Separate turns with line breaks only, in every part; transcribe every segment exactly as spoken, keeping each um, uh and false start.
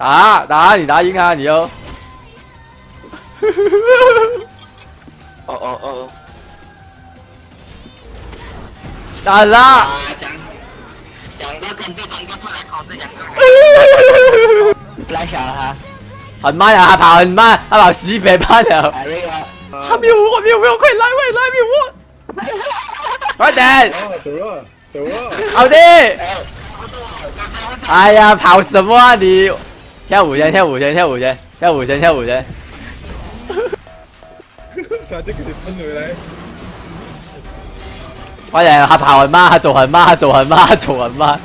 打打你打赢他，你又。
哦哦哦。
打啦！
啊，讲讲到跟这两个出来考这两个。来小了哈。
很慢啊，他跑很慢，他跑十倍慢了。
哎呀，
他没有我，没有没有，快来快来，没有我，快点！
走了走了。
好的。哎呀，跑什么啊你？跳舞先，跳舞先，跳舞先，跳舞先，跳舞先。
他这个得喷回来。
快点，他跑很慢，他走很慢，他走很慢，他走很慢。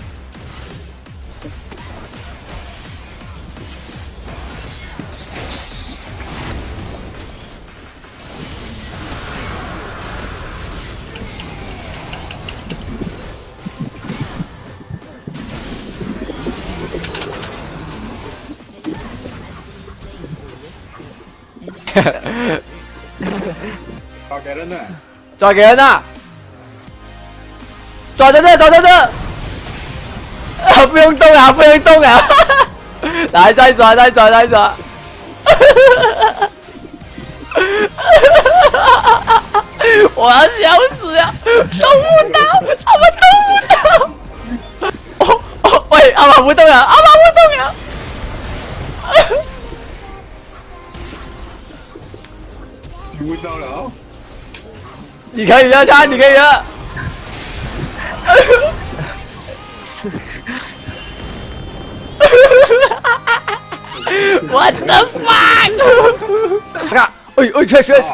抓给人呢，
抓给人呐！抓在这，抓在这！啊，不用动啊，不用动啊！来，再抓，再抓，再抓！我要笑死了，动不到，他们动不到！哦哦，喂，阿玛不动了，阿玛不动了！
你闻到了啊？
你可以的，他，你可以的。What the fuck？ 看，哎哎，确实。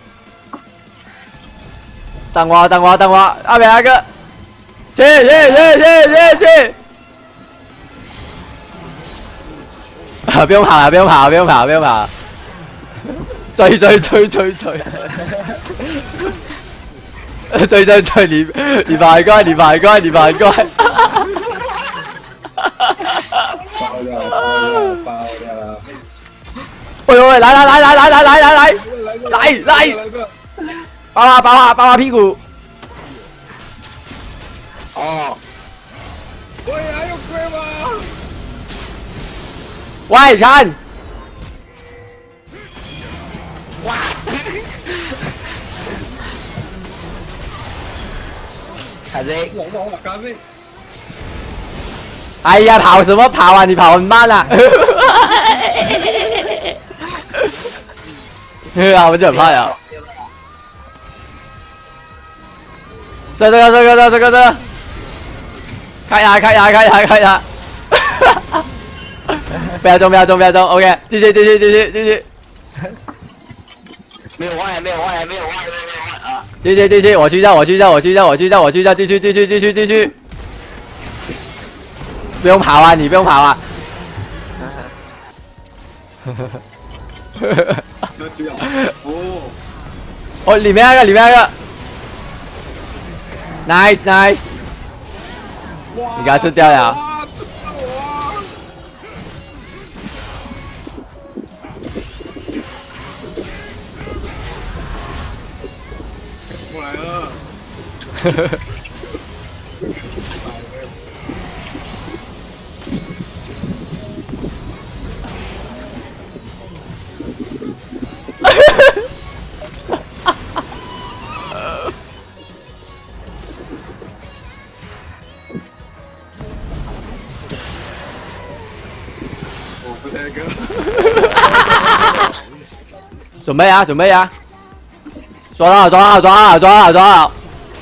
等我，等我，等我，阿扁大哥，去去去去去去！啊，不用跑了，不用跑，不用跑，不用跑。追追追追追！追追追！你你跑快，你跑快，你跑快！
爆掉了，爆掉了，爆掉了！
喂喂喂，来来来来来来来来来来来！抱啊抱啊抱啊屁股！
哦。
喂，还有鬼吗？
喂，看！
哇！咖啡，
老老了，咖啡。
哎呀，跑什么跑啊？你跑很慢啊！啊，我就很怕呀。这这个这个这这个这，开呀开呀开呀开呀！不要中不要中不要中 ，OK， 继续继续继续继续。
没有坏，没有坏，没有坏，没有坏啊！
继续继续，我去掉我去掉我去掉我去掉我去掉，继续继续继续继续。不用跑啊，你不用跑啊。
那这样，哦，
哦，里面那个，里面那个 ，nice nice， 你给他吃掉了。
过来了。我不太个。
准备啊，准备啊！抓好，抓好，抓好，抓好，抓好！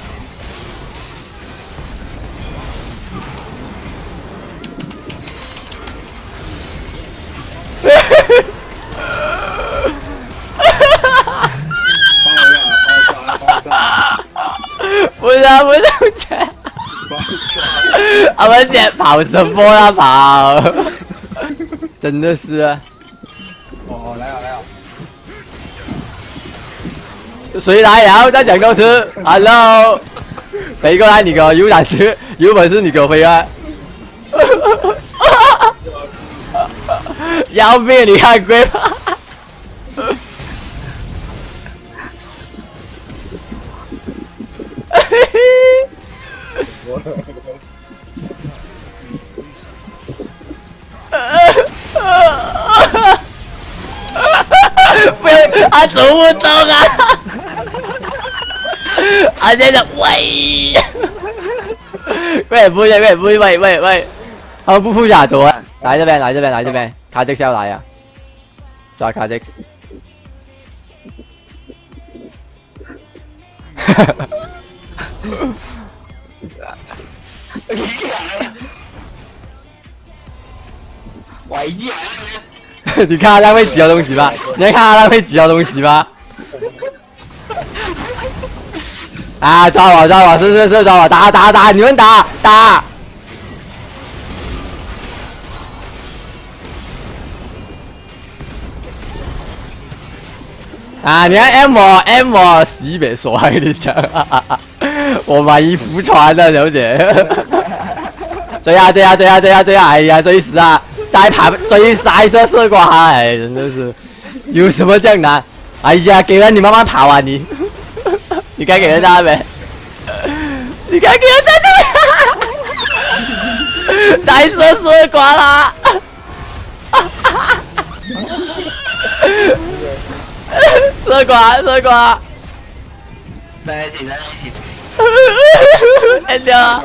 不是啊，不是钱。我们姐跑什么啊跑？真的是啊。
哦，来啊来啊！
谁来？然后再讲多次 ，Hello， 飞过来，你给我有胆识，有本事你给我飞啊！要命！你看龟吧。 啊，走不动啊！啊，现在喂，喂，不是，喂，不是，喂，喂，喂，他们不付假多，来这边，来这边，来这边，卡迪要来呀，抓卡迪。哈哈哈。
喂呀！
你看他浪费几条东西吧？你看他浪费几条东西吧？啊！抓我！抓我！是是是！抓我！打打打！你们打打！啊！你看 M M 西北说，我跟你讲，我万一服传了，小姐。追啊追啊追啊追啊追啊！哎呀，追死啊！再爬追塞车射过他，哎，真的是有什么这样难？哎呀，给了你慢慢跑啊你！你该给人家呗？你该给人家这边！再射射过啦！射过射过！
在一起在一起。
哎呀！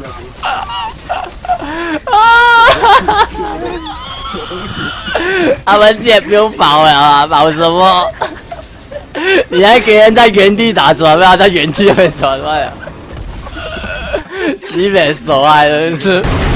他们也不用跑了啊，跑什么？你还给人在原地打转，不要在原地被转坏了，西北手啊，真是。